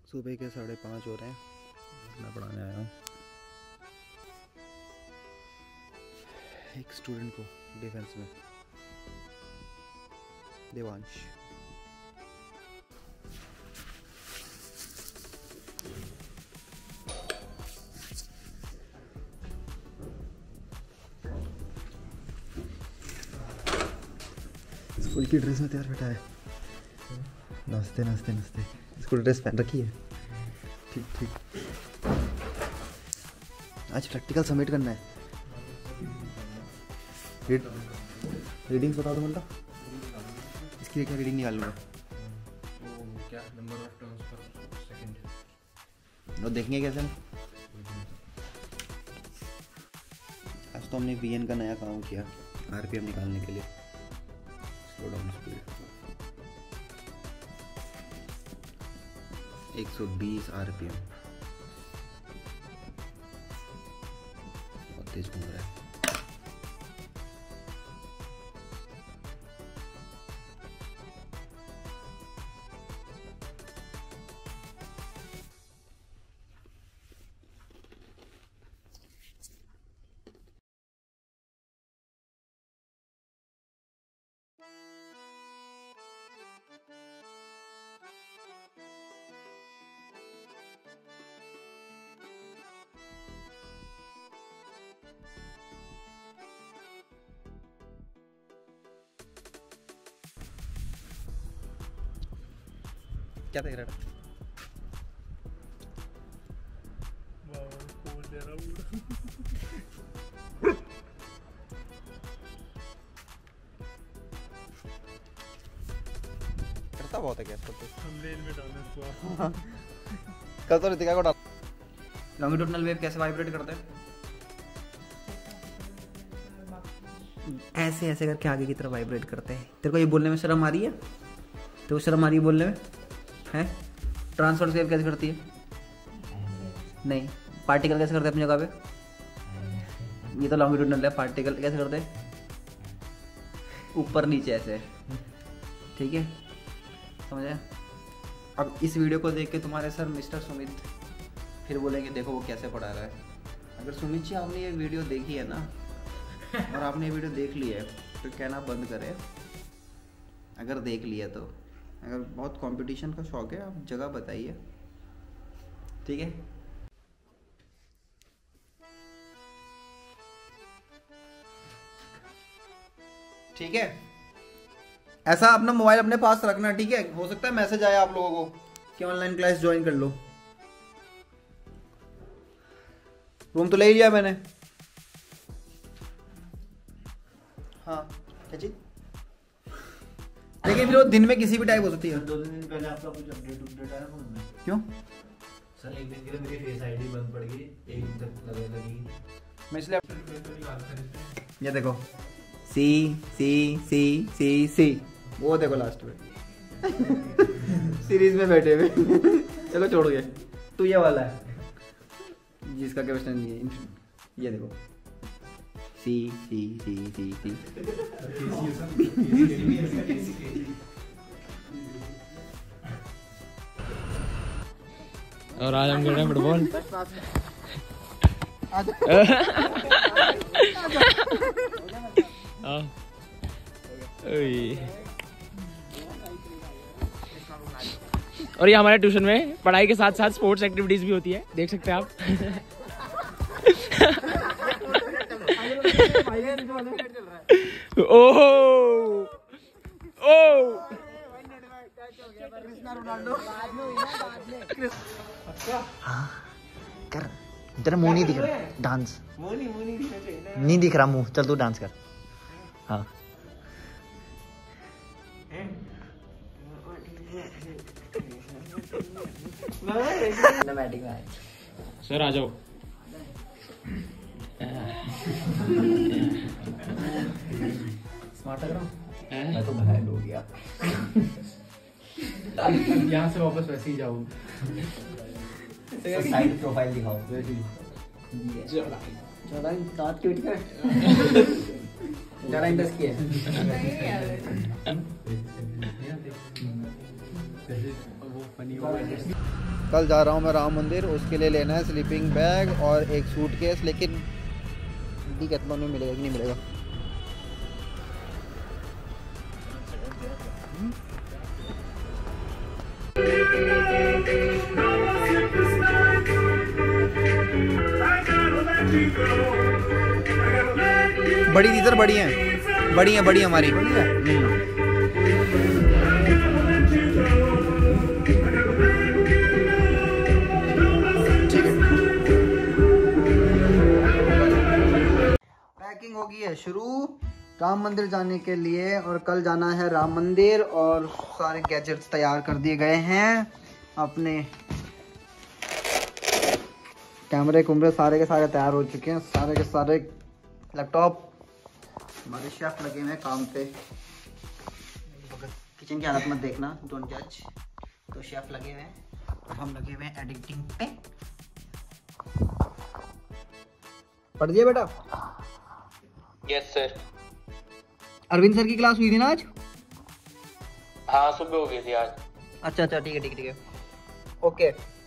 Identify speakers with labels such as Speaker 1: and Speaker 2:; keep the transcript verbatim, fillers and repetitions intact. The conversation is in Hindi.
Speaker 1: सुबह के साढ़े पाँच हो रहे हैं, मैं पढ़ाने आया हूँ एक स्टूडेंट को डिफेंस में, देवांश। स्कूल की ड्रेस में तैयार बैठा है, नाचते नाचते नाचते। स्कूल ड्रेस पहन रखी है, ठीक ठीक। आज प्रैक्टिकल सबमिट करना है। रीड रीडिंग्स बता दो मुन्ना, इसकी क्या रीडिंग निकालूंगा।
Speaker 2: क्या नंबर ऑफ टर्म्स पर सेकंड
Speaker 1: और देखेंगे कैसे। आज तो हमने वीएन का नया काम किया, आरपीएम निकालने के लिए। स्लो डाउन स्पीड एक सौ बीस आरपीएम, बहुत तेज घूम रहा है। क्या देख रहा है? करता बहुत है क्या इसको तो?
Speaker 2: थंबनेल में डालना है।
Speaker 1: कल तो रितिका को डाल। लॉन्गिट्यूडनल वेव कैसे वाइब्रेट करते हैं? ऐसे ऐसे करके आगे की तरफ वाइब्रेट करते हैं। तेरे को ये बोलने में शर्म आ रही है? तेरे को शर्म आ रही है बोलने में? है? ट्रांसफर वेव कैसे करती है? नहीं। पार्टिकल कैसे करते हैं अपनी जगह पे? ये तो लॉन्गिट्यूडनल है। पार्टिकल कैसे करते हैं? ऊपर नीचे ऐसे, ठीक है, समझे? अब इस वीडियो को देख के तुम्हारे सर मिस्टर सुमित फिर बोलेंगे देखो वो कैसे पढ़ा रहा है। अगर सुमित जी आपने ये वीडियो देखी है ना और आपने ये वीडियो देख ली है तो कहना बंद करें। अगर देख लिया तो, अगर बहुत कंपटीशन का शौक है आप जगह बताइए, ठीक है? ठीक है, ऐसा अपना मोबाइल अपने पास रखना, ठीक है? हो सकता है मैसेज आया आप लोगों को कि ऑनलाइन क्लास ज्वाइन कर लो। रूम तो ले ही लिया मैंने। हाँ क्या चीज? लेकिन फिर वो दिन में किसी भी टाइप हो सकती है।
Speaker 2: दो दिन पहले आपका कुछ अपडेट अपडेट आया फोन में?
Speaker 1: क्यों?
Speaker 2: सर एक दिन के लिए मेरी फेस आईडी बंद पड़ गई, एक दिन तक लगे लगी।
Speaker 1: मैं इसलिए ये देखो सी सी सी सी सी वो देखो लास्ट में सीरीज में बैठे हुए। चलो छोड़ गए। तो ये वाला है जिसका क्वेश्चन नहीं है, ये देखो सी सी सी सी सी।
Speaker 3: और आज हम खेल रहे हैं फुटबॉल। और ये हमारे ट्यूशन में पढ़ाई के साथ साथ स्पोर्ट्स एक्टिविटीज भी होती है, देख सकते हैं आप। ओहो ओ
Speaker 1: हाँ कर, तेरा मुंह नहीं दिख रहा। डांस नहीं दिख रहा मुंह, चल तू डांस कर। हाँ
Speaker 3: सर आ जाओ।
Speaker 1: स्मार्ट लग रहा हूँ मैं तो घायल हो गया।
Speaker 2: यहाँ से वापस वैसे ही जाऊँ।
Speaker 1: साइड प्रोफाइल दिखाओ।
Speaker 4: ज़्यादा दांत क्यों इटका ज़्यादा इंटरेस्ट किया
Speaker 1: कल जा रहा हूँ मैं राम मंदिर, उसके लिए लेना है स्लीपिंग बैग और एक सूटकेस, लेकिन डिकैथलॉन में मिलेगा कि नहीं मिलेगा। बड़ी इधर बड़ी हैं, बड़ी हैं बड़ी हमारी। पैकिंग होगी है शुरू राम मंदिर जाने के लिए, और कल जाना है राम मंदिर, और सारे गैजेट्स तैयार कर दिए गए हैं। अपने कैमरे कुमरे सारे के सारे तैयार हो चुके हैं, सारे के सारे लैपटॉप। हमारे शेफ लगे हुए हैं काम पे, किचन की हालत मत देखना, डोंट जज। तो शेफ लगे हुए हैं और हम लगे हुए हैं एडिटिंग पे। पढ़ दिया बेटा?
Speaker 3: Yes sir.
Speaker 1: अरविंद सर की क्लास हुई थी ना आज?
Speaker 3: हाँ सुबह हो गई थी आज।
Speaker 1: अच्छा अच्छा ठीक है ठीक है ठीक है ओके।